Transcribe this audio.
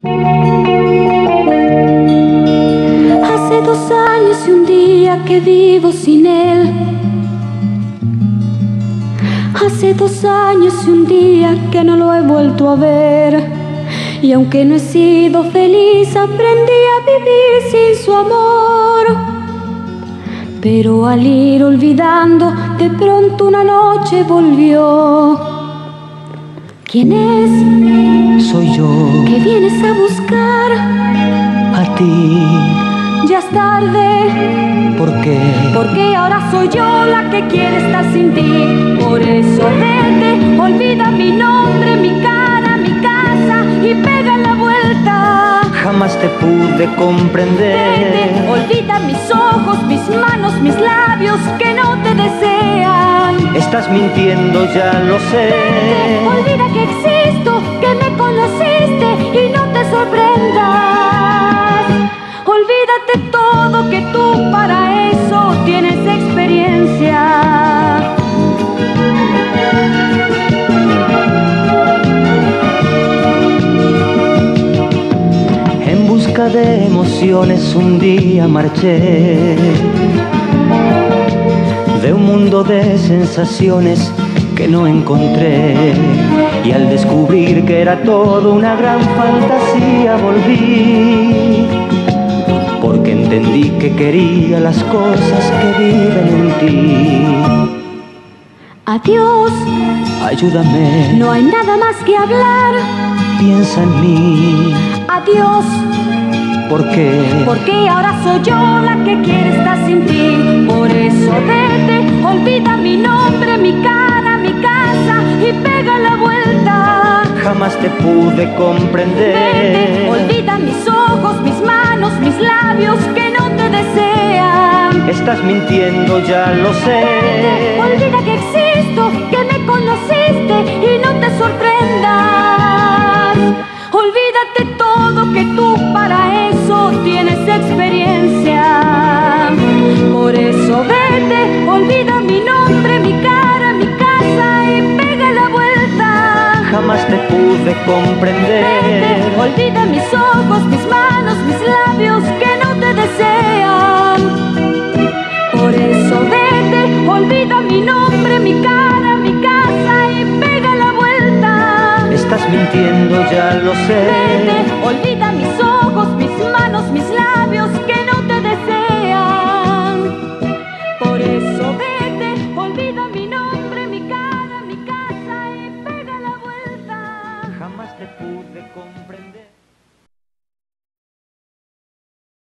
Hace 2 años y un día que vivo sin él. Hace 2 años y un día que no lo he vuelto a ver. Y aunque no he sido feliz, aprendí a vivir sin su amor. Pero al ir olvidando, de pronto una noche volvió. ¿Quién es? Soy yo. ¿Qué vienes a buscar? A ti. Ya es tarde. ¿Por qué? Porque ahora soy yo la que quiere estar sin ti. Por eso vete, olvida mi nombre, mi cara, mi casa y pega la vuelta. Jamás te pude comprender. Vete, olvida mis ojos, mis manos, mis labios que no te desean. Estás mintiendo, ya lo sé. Vete, olvida que existo, que me conociste y no te sorprendas. Olvídate todo, que tú para eso tienes experiencia. En busca de emociones un día marché, de un mundo de sensaciones que no encontré, y al descubrir que era todo una gran fantasía volví, porque entendí que quería las cosas que viven en ti. Adiós, Ayúdame, no hay nada más que hablar. piensa en mí. Adiós, ¿Por qué? porque ahora soy yo la que quiere estar sin ti. Por eso vete, olvida mi nombre, mi cara, mi casa y pega la vuelta. Jamás te pude comprender. Vete, olvida mis ojos, mis manos, mis labios que no te desean. Estás mintiendo, ya lo sé. Vete, olvida que existo, que me conociste y no te sorprendas. Olvídate todo, que tú para eso tienes experiencia. Por eso vete, olvida mi nombre, mi cara, mi casa y pega la vuelta. Jamás te pude comprender. Vete, olvida mis ojos, mis manos, mis labios que no te desean. Por eso vete, olvida mi nombre, mi cara, mi casa y pega la vuelta. Estás mintiendo, ya lo sé. Vete, olvida mis ojos, mis manos, mis labios